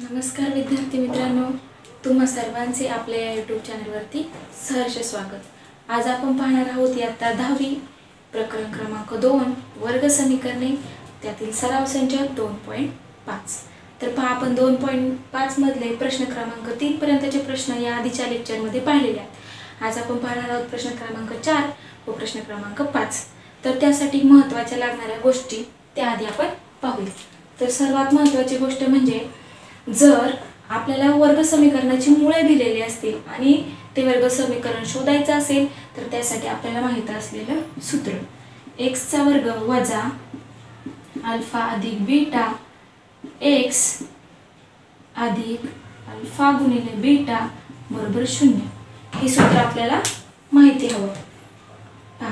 नमस्कार विद्यार्थी मित्रांनो, तुम्हा सर्वांचे आपल्या YouTube चॅनलवरती सहर्ष स्वागत। आज आपण पाहणार आहोत इयत्ता 10वी प्रकरण क्रमांक 2 वर्ग समीकरणे त्यातील सराव संच 2.5। तर पहा आपण 2.5 मधले प्रश्न क्रमांक 3 पर्यंतचे प्रश्न या आधीच्या लेक्चर मध्ये पाहिलेले आहेत। आज आपण पाहणार आहोत प्रश्न क्रमांक 4 व प्रश्न क्रमांक 5। तर त्यासाठी महत्त्वाच्या लागणाऱ्या गोष्टी त्या आधी आपण पाहूया। तर सर्वात महत्त्वाची गोष्ट म्हणजे जर आपल्याला वर्ग समीकरणाची मूळे दिलेली असतील आणि ते वर्ग समीकरण शोधायचं असेल तर त्यासाठी आपल्याला माहित असलेलं सूत्र x चा वर्ग वजा अल्फा अधिक बीटा x अधिक अल्फा गुणिले बीटा बरोबर 0 हे सूत्र आपल्याला माहिती हवं। पहा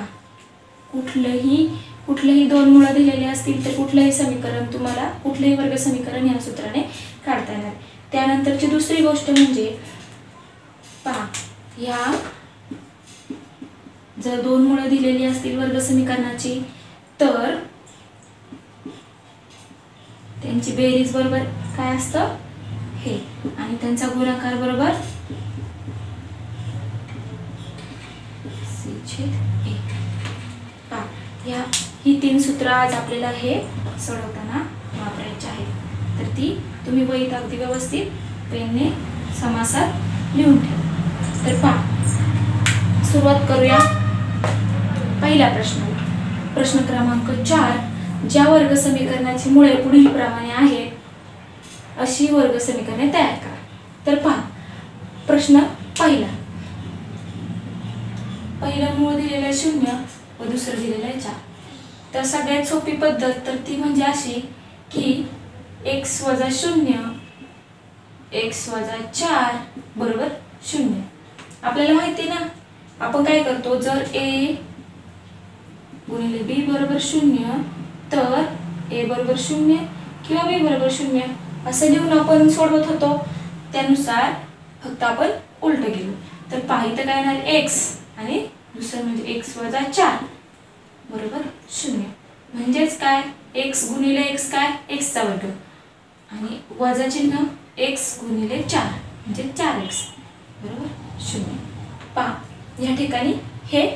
कुठलेही दोन मूळ दिलेले असतील तर कुठलेही समीकरण तुम्हाला कुठलेही वर्ग समीकरण या सूत्राने काढता येणार। त्यानंतरची दुसरी गोष्ट म्हणजे पहा या जर दोन मूळ दिलेली असतील वर्ग समीकरणाची तर त्यांची बेरीज बरोबर काय असतं हे आणि त्यांचा गुणाकार बरोबर c/a। पहा ही तीन सूत्र आज आपल्याला हे सोडवताना वापरायची आहेत। तर ती तुम्ही वहीत अगदी व्यवस्थित पेनने समासात लिहून ठेवा। तर पहा सुरुवात करूया पहिल्या प्रश्नाला। प्रश्न क्रमांक 4 ज्या वर्ग समीकरणाची मूळे पुढील प्रमाणे आहेत अशी वर्ग समीकरणे तयार करा। तर पहा प्रश्न पहिला मूळ दिलेलं आहे 0 व दुसरं दिलेलं आहे 4। तर सगळ्यात सोपी पद्धत तर ती म्हणजे अशी की x वजा 0 x वजा 4 बरोबर 0। आपल्याला माहिती ना आपण काय करतो जर a गुणिले b बरोबर 0 तर a बरोबर 0 किंवा b बरोबर 0 असं लिहून आपण सोडवत होतो। त्यानुसार फक्त आपण उलट गेलो। तर पहा इथं काय येणार x आणि दुसरं म्हणजे x वजा 4 बरोबर 0 म्हणजेच काय x गुणिले x काय x चा वर्ग आणि वजा चिन्ह x गुणिले 4 म्हणजे 4x बरोबर 0। पहा या ठिकाणी हे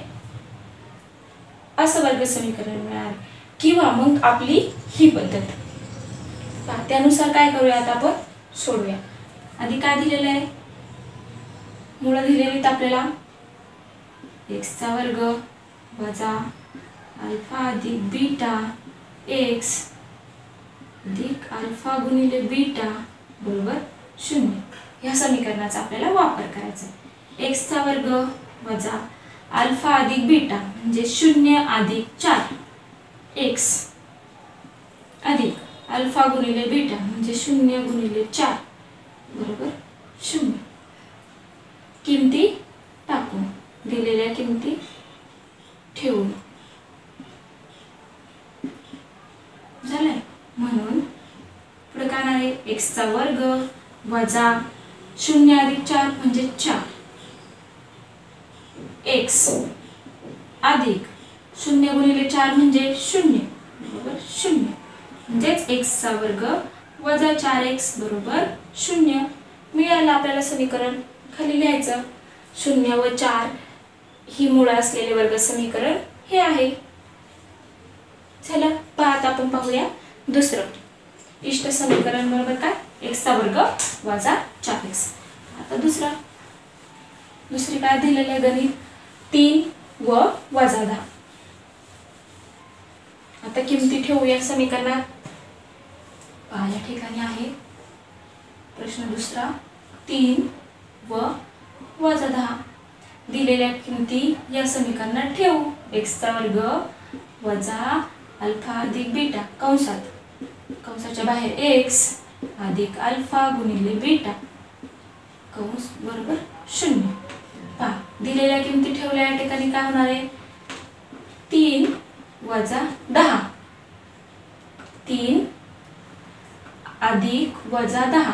असं वर्ग समीकरण मिळालं किंवा मग आपली ही पद्धत। पहा त्यानुसार काय करूया आता आपण सोडूया। आधी काय दिलेलं आहे मूळ दिलेली आपल्याला x चा वर्ग वजा अल्फा अधिक बीटा x अधिक अल्फा गुणिले बीटा बरोबर 0 या समीकरणाचा आपल्याला वापर करायचा आहे। x चा वर्ग वजा अल्फा अधिक बीटा म्हणजे 0 अधिक 4 x अधिक अल्फा गुणिले बीटा म्हणजे 0 गुणिले 4 बरोबर 0। किमती टाकून दिलेल्या किमती ठेवून झालंय म्हणून पुढे काय आहे x चा वर्ग वजा 0 अधिक 4 म्हणजे 4 x अधिक 0 गुणिले 4 म्हणजे 0 बरोबर 0 म्हणजेच x चा वर्ग वजा 4x बरोबर 0 मिळालं आपल्याला समीकरण। खाली लिहायचं 0 व 4 ही मूळ असलेले वर्ग समीकरण हे आहे। चला आता आपण पाहूया दुसरं इष्ट समीकरण बरोबर काय x चा वर्ग वजा 4x। आता दुसरी काय दिलेले आहे गणित 3 व वजा 10। आता किमती ठेवूया समीकरणात। पहा या ठिकाणी आहे प्रश्न दुसरा 3 व वजा 10 दिलेल्या किमती या समीकरणात ठेवू। x चा वर्ग वजा अल्फा अधिक बीटा कंसाच्या बाहेर x अधिक अल्फा गुणिले बीटा कंस बरोबर 0। पहा दिलेल्या किमती ठेवल्या या ठिकाणी काय होणार आहे 3 वजा 10 3 अधिक वजा 10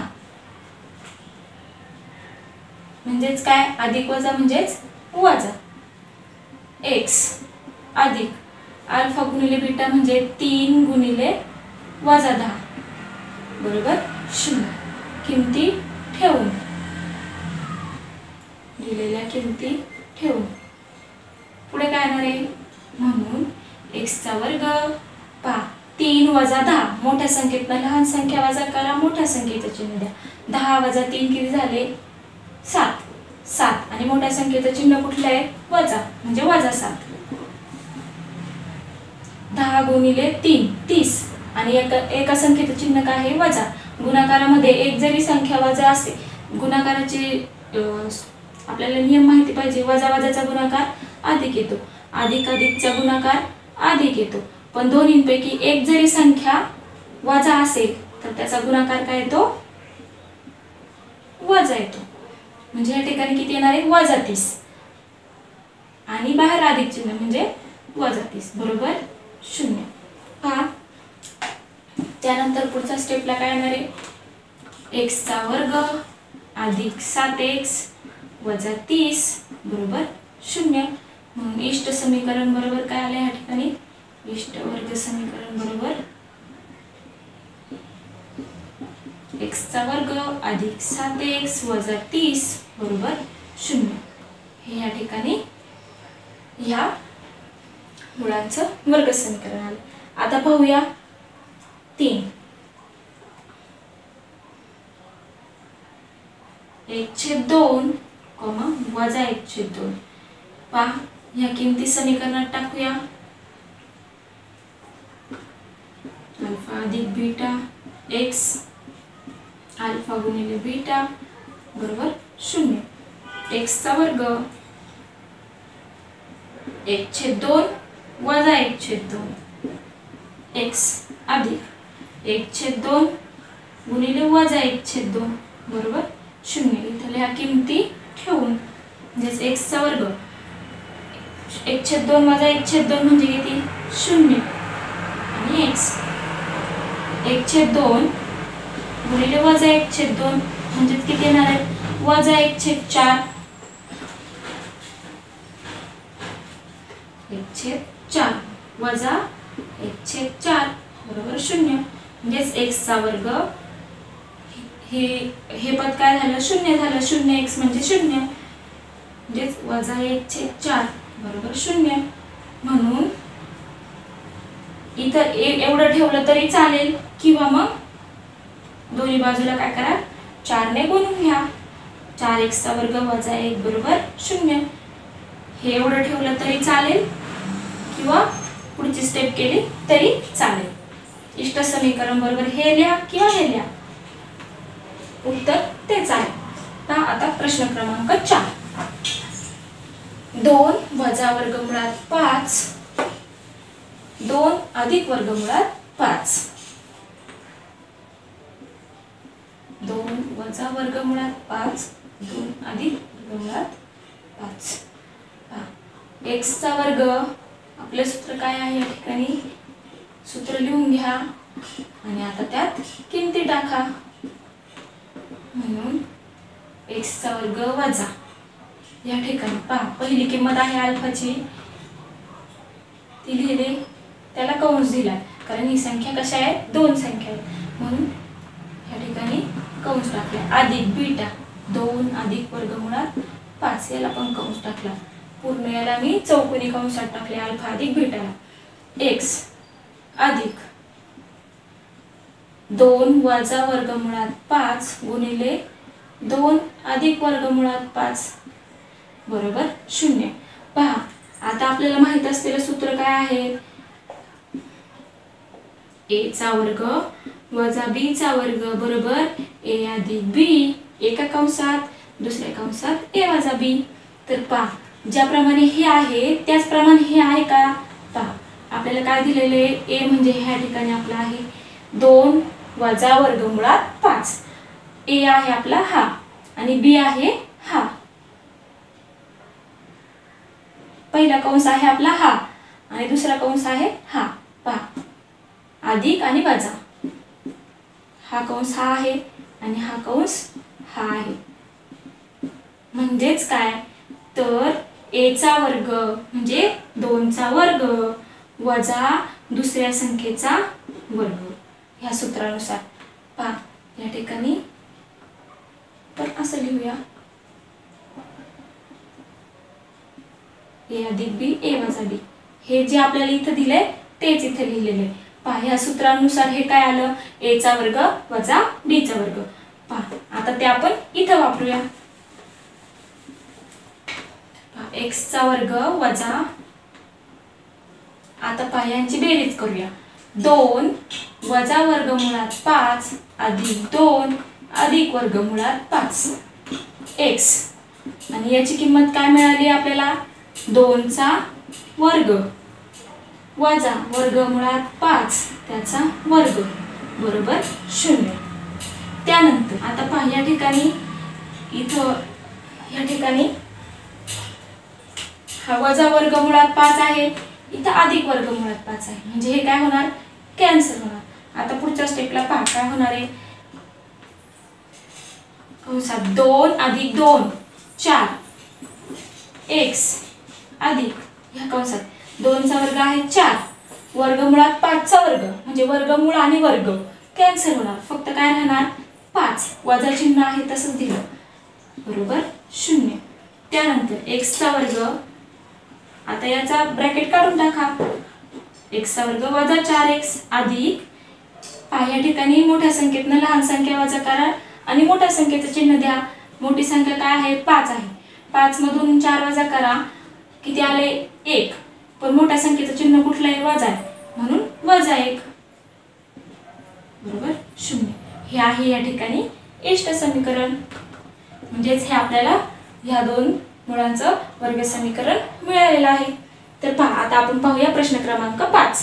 म्हणजेच काय अधिक वजा म्हणजेच वजा x अधिक अल्फा गुणिले बीटा म्हणजे 3 गुणिले वजा 10 बरोबर 0। किमती ठेवून, दिलेल्या किमती ठेवून पुढे काय येणार आहे, म्हणून x चा वर्ग पहा 3 वजा 10, मोठ्या संख्येतनं लहान संख्या वजा करा, मोठ्या संख्येचं चिन्ह द्या. 10 वजा 3 किती झाले 7, 7 आणि मोठ्या संख्येचं चिन्ह कुठलं आहे वजा, म्हणजे वजा 7. 10 गुणिले 3 30 आणि एका संख्येचं चिन्ह काय आहे वजा. गुणाकारामध्ये एक जरी संख्या वजा असेल, गुणाकाराचे आपल्याला नियम माहिती पाहिजे, वजा वजाचा गुणाकार अधिक येतो, अधिक अधिकचा गुणाकार अधिक येतो. पण दोन्हींपैकी एक जरी संख्या वजा असेल तर त्याचा गुणाकार काय येतो वजा येतो. म्हणजे या ठिकाणी किती येणार आहे वजा 30 आणि बाहेर अधिक चिन्ह म्हणजे वजा 30 बरोबर 0. पहा त्यानंतर पुढच्या स्टेपला काय येणार आहे, x चा वर्ग अधिक 7x वजा 30 बरोबर 0. म्हणून इष्ट समीकरण बरोबर काय आले या ठिकाणी, इष्ट वर्ग समीकरण बरोबर x चा वर्ग अधिक 7x वजा 30 बरोबर 0. हे या ठिकाणी या मुळांचं वर्ग समीकरण आलं. आता पाहूया 3 1/2 वजा 1/2. पहा या किमती समीकरणात टाकूया. अल्फा अधिक बीटा x अल्फा गुणिले बीटा बरोबर 0. x चा वर्ग 1/2 वजा 1/2 x अधिक 1/2 गुणिले वजा 1/2 बरोबर 0. इथं ह्या किमती ठेवून म्हणजे x चा वर्ग 1/2 वजा 1/2 म्हणजे किती 0 आणि x 1/2 गुणिले वजा 1/2 म्हणजे किती येणार आहे वजा 1/4 1/4 वजा 1/4 बरोबर 0. म्हणजेच x चा वर्ग हे पद काय झालं 0 झालं. 0x म्हणजे 0 म्हणजेच वजा 1/4 बरोबर 0. म्हणून इथं एवढं ठेवलं तरी चालेल किंवा मग दोन्ही बाजूला काय करा 4 ने गुणून घ्या. 4x चा वर्ग वजा 1 बरोबर 0. हे एवढं ठेवलं तरी चालेल किंवा पुढची स्टेप केली तरी चालेल. इष्ट समीकरण बरोबर हे लिहा किंवा हे लिहा, उत्तर तेच आहे. आता प्रश्न क्रमांक 4. 2 वजा वर्गमुळात 5 2 अधिक वर्गमुळात 5 2 वजा वर्गमुळात 5 2 अधिक वर्गमुळात 5. x चा वर्ग आपले सूत्र काय आहे या ठिकाणी सूत्र लिहून घ्या आणि आता त्यात किमती टाका. म्हणून x चा वर्ग वजा या ठिकाणी पहा पहिली किंमत आहे अल्फाची ती लिहिली, त्याला कंस दिला कारण ही संख्या कशा आहे 2 संख्या आहेत म्हणून या ठिकाणी कंस टाकले. अधिक बीटा 2 अधिक वर्गमुळात 5 याला पण कंस टाकला. पूर्ण याला मी चौकोनी कंसात टाकले अल्फा अधिक बीटाला. x अधिक 2 वजा वर्गमुळात 5 गुणिले 2 अधिक वर्गमुळात 5 बरोबर 0. पहा आता आपल्याला माहित असलेलं सूत्र काय आहे a चा वर्ग वजा b चा वर्ग बरोबर a अधिक b एका कंसात दुसऱ्या कंसात a वजा b. तर पहा ज्याप्रमाणे हे आहे त्याचप्रमाणे हे आहे का. पहा आपल्याला काय दिलेले a म्हणजे ह्या ठिकाणी आपला आहे 2 वजा वर्गमुळात 5. a आहे आपला हा आणि b आहे हा. पहिला कंस आहे आपला हा आणि दुसरा कंस आहे हा. पहा अधिक आणि वजा, हा कंस हा आहे आणि हा कंस हा आहे. म्हणजेच काय तर a चा वर्ग म्हणजे 2 चा वर्ग वजा दुसऱ्या संख्येचा वर्ग ह्या सूत्रानुसार. पहा या ठिकाणी पण असं लिहूया ए अधिक बी ए वजा डी. हे जे आपल्याला इथं दिलंय तेच इथे लिहिलेले. पहा ह्या सूत्रानुसार हे काय आलं, ए चा वर्ग वजा डी चा वर्ग. पहा आता ते आपण इथं वापरूया. x चा वर्ग वजा, आता पहा यांची बेरीज करूया. 2 वजा वर्गमुळात 5 अधिक 2 अधिक वर्गमुळात 5 x. आणि याची किंमत काय मिळाली आपल्याला, 2 चा वर्ग वजा वर्गमुळात 5 त्याचा वर्ग बरोबर 0. त्यानंतर आता पहा या ठिकाणी इथं या ठिकाणी हा वजा वर्गमुळात 5 आहे, इथं अधिक वर्गमुळात 5 आहे, म्हणजे हे काय होणार, कॅन्सल होणार. आता पुढच्या स्टेपला पहा काय होणार आहे, कंसात 2 अधिक 2 4 x अधिक ह्या कंसात 2 चा वर्ग आहे 4 वर्गमुळात 5 चा वर्ग, म्हणजे वर्गमूळ आणि वर्ग कॅन्सल होणार, फक्त काय राहणार 5. वजा चिन्ह आहे तसंच दिलं बरोबर 0. त्यानंतर x चा वर्ग, आता याचा ब्रॅकेट काढून टाका. x चा वर्ग वजा 4x अधिक, पहा या ठिकाणी मोठ्या संख्येतनं लहान संख्या वजा करा आणि मोठ्या संख्येचं चिन्ह द्या. मोठी संख्या काय आहे 5 आहे, 5 मधून 4 वजा करा, किती आले 1. पण मोठ्या संख्येचं चिन्ह कुठलं आहे, वजा आहे, म्हणून वजा 1 बरोबर 0. हे आहे या ठिकाणी इष्ट समीकरण. म्हणजेच हे आपल्याला ह्या दोन मुळांचं वर्ग समीकरण मिळालेलं आहे. तर पहा आता आपण पाहूया प्रश्न क्रमांक 5.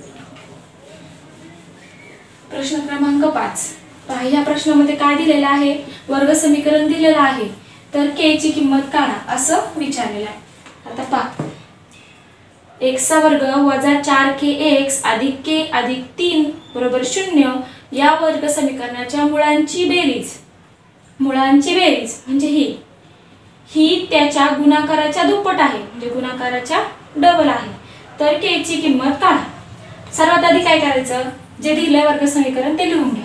प्रश्न क्रमांक 5 पहा या प्रश्नामध्ये काय दिलेलं आहे, वर्ग समीकरण दिलेलं आहे, तर k ची किंमत काढा असं विचारलेलं आहे. आता पहा x चा वर्ग वजा 4kx अधिक k अधिक 3 बरोबर 0 या वर्ग समीकरणाच्या मुळांची बेरीज म्हणजे ही त्याच्या गुणाकाराच्या दुप्पट आहे, म्हणजे गुणाकाराच्या डबल आहे. तर k ची किंमत काढा. सर्वात आधी काय करायचं, जे दिलंय वर्ग समीकरण ते लिहून घ्या.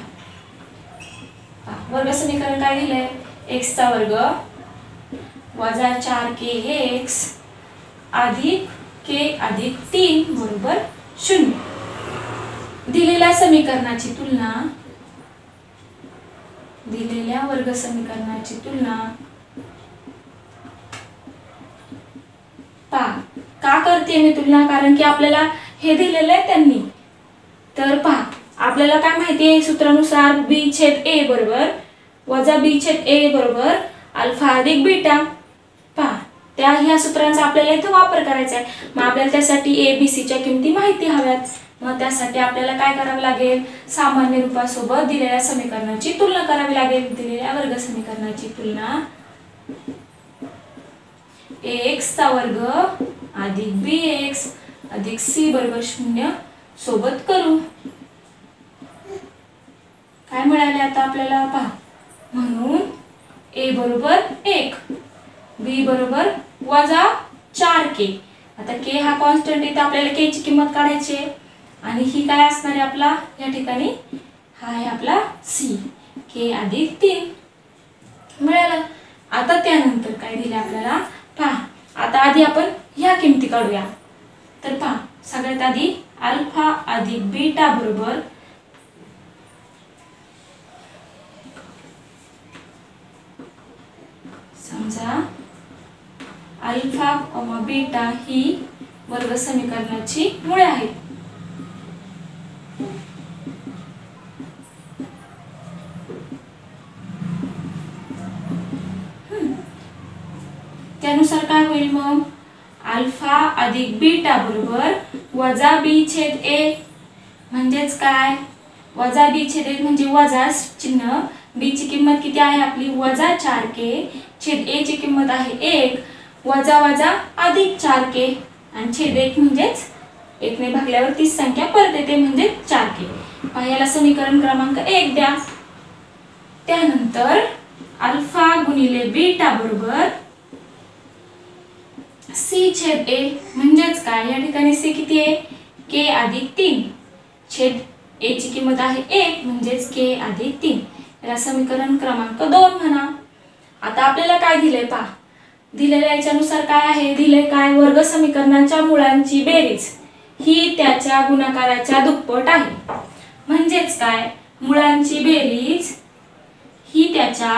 वर्ग समीकरण काय दिलंय, x चा वर्ग वजा 4kx अधिक k अधिक 3 बरोबर 0. दिलेल्या समीकरणाची तुलना, दिलेल्या वर्ग समीकरणाची तुलना पहा का करते मी तुलना, कारण की आपल्याला हे दिलेलं आहे त्यांनी. तर पहा आपल्याला काय माहिती आहे, सूत्रानुसार b/a बरोबर वजा b/a बरोबर अल्फा अधिक बीटा. पहा त्या ह्या सूत्रांचा आपल्याला इथं वापर करायचा आहे. मग आपल्याला त्यासाठी a b c च्या किमती माहिती हव्यात. मग त्यासाठी आपल्याला काय करावं लागेल, सामान्य रूपासोबत दिलेल्या समीकरणाची तुलना करावी लागेल. दिलेल्या वर्ग समीकरणाची तुलना x चा वर्ग अधिक bx अधिक c बरोबर 0 सोबत करू. काय मिळाले आता आपल्याला पहा, म्हणून a बरोबर 1 b बरोबर वजा 4k. आता k हा कॉन्स्टंट इथे आपल्याला k ची किंमत काढायची आहे आणि ही काय असणार आहे आपला या ठिकाणी, हा आहे आपला c k अधिक 3 मिळालं. आता त्यानंतर काय दिले आपल्याला पहा, आता आधी आपण ह्या किमती काढूया. तर पहा सगळ्यात आधी अल्फा अधिक बीटा बरोबर समजा अल्फा व बीटा ही वर्ग समीकरणाची मुळे आहेत. त्यानुसार काय होईल मग, अल्फा अधिक बीटा बरोबर वजा b/a म्हणजेच काय, वजा b/a म्हणजे वजा चिन्ह, b ची किंमत किती आहे आपली वजा 4k छेद a ची किंमत आहे 1 वजा वजा अधिक 4k आणि छेद 1 म्हणजेच 1 ने भागल्यावर तीच संख्या परत येते म्हणजे 4k. याला समीकरण क्रमांक 1 द्या. त्यानंतर अल्फा गुणिले बीटा बरोबर c छेद a म्हणजेच काय, या ठिकाणी c किती आहे k अधिक 3 छेद a ची किंमत आहे 1 म्हणजेच k अधिक 3. याला समीकरण क्रमांक 2 म्हणा. आता आपल्याला काय दिलंय पहा, दिलेल्या याच्यानुसार काय आहे, दिले काय, वर्ग समीकरणांच्या मुळांची बेरीज ही त्याच्या गुणाकाराच्या दुप्पट आहे. म्हणजेच काय, मुळांची बेरीज ही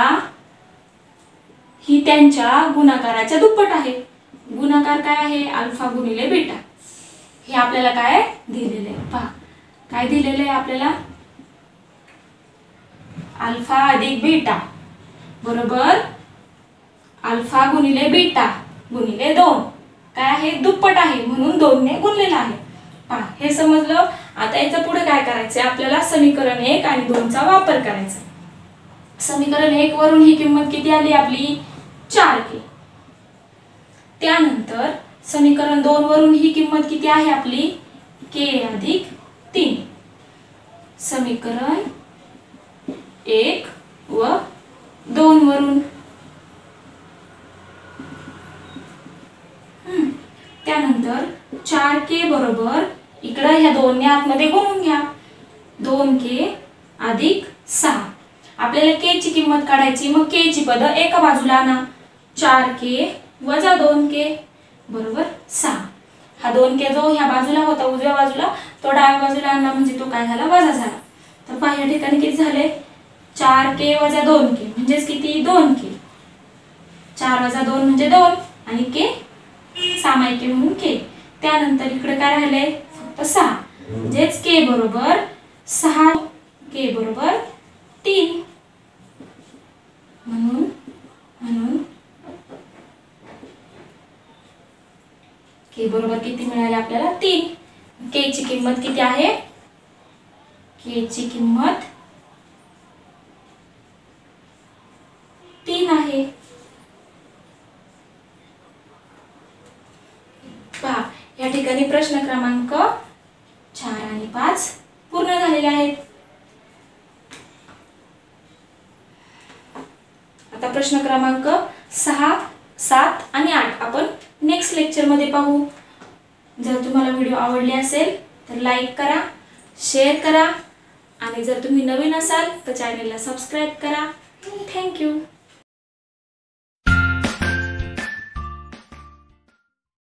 त्यांच्या गुणाकाराच्या दुप्पट आहे. गुणाकार काय आहे, अल्फा गुणिले बीटा. हे आपल्याला काय दिलेले आहे पहा, काय दिलेले आहे आपल्याला, अल्फा अधिक बीटा बरोबर अल्फा गुणिले बीटा गुणिले 2 काय आहे, दुप्पट आहे म्हणून 2 ने गुणलेला आहे. पहा हे समजलं. आता याच्या पुढे काय करायचं, आपल्याला समीकरण 1 आणि 2 चा वापर करायचा. समीकरण 1 वरून ही किंमत किती आली आपली, 4k. त्यानंतर समीकरण 2 वरून ही किंमत किती आहे आपली, k अधिक 3. समीकरण 1 व 2 वरून त्यानंतर 4k बरोबर इकडे ह्या 2 ने आतमध्ये गुणून घ्या, 2k अधिक 6. आपल्याला k ची किंमत काढायची, मग k ची पद एका बाजूला आणा, 4k वजा 2k बरोबर 6. हा 2k जो ह्या बाजूला होता उजव्या बाजूला तो डाव्या बाजूला आणला म्हणजे तो काय झाला, वजा झाला. तर पहा या ठिकाणी किती झाले, 4k वजा 2k म्हणजेच किती, 2k. 4 वजा 2 म्हणजे 2 आणि k सामायिक म्हणून k. त्यानंतर इकडे काय राहिले, फक्त 6 म्हणजेच k बरोबर 6, k बरोबर 3. म्हणून k बरोबर किती मिळाले आपल्याला, 3. k ची किंमत किती आहे, k ची किंमत 3 आहे. पहा या ठिकाणी प्रश्न क्रमांक 4 आणि 5 पूर्ण झालेले आहेत. आता प्रश्न क्रमांक 6, 7 आणि 8 आपण नेक्स्ट लेक्चर मध्ये पाहू. जर तुम्हाला व्हिडिओ आवडले असेल तर लाईक करा, शेअर करा आणि जर तुम्ही नवीन असाल तर चॅनलला सबस्क्राईब करा. थँक्यू.